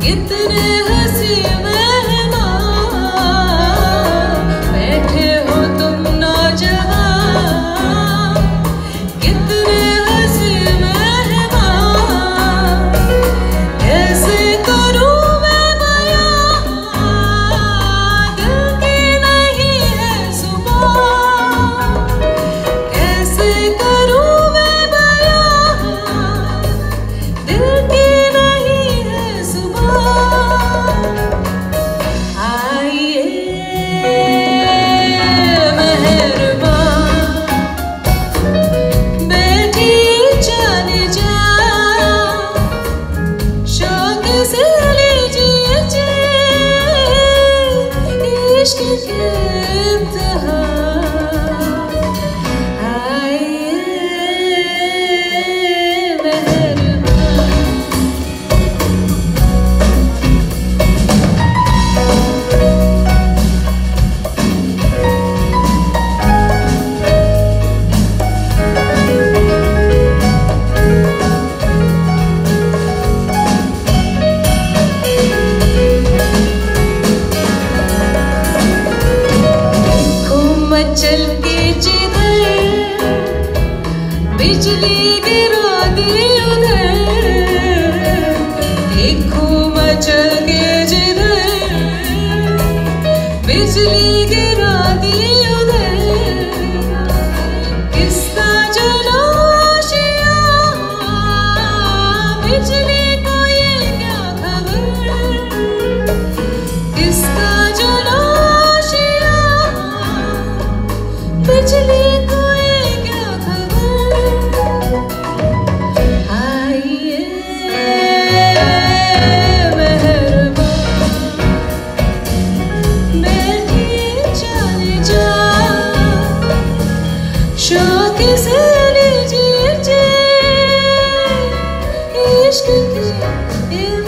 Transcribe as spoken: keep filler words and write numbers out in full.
कितने हंसी मेहमान बैठे हो तुम नौजवान, कितने हंसी मेहमान, कैसे करूं मैं बयां, दिल की नहीं है सुबह, कैसे करूं मैं बयां, दिल की नहीं है सुबह। आइए मेहरबान, बैठिए चले जाओ, शौक से लीजिए जी इश्क के इम्तिहान। आइए मेहरबान। मचल के जिधर बिजली गिरा दी उधर, देखो मचल के जिधर बिजली गिरा दी उधर, किसका जलाशिया बिजली को ये क्या खबर, किसका जलाशिया बिजली को ये क्या खबर। आइए मेहरबान, बैठिए चले जाओ, शौक से लीजिए जी इश्क के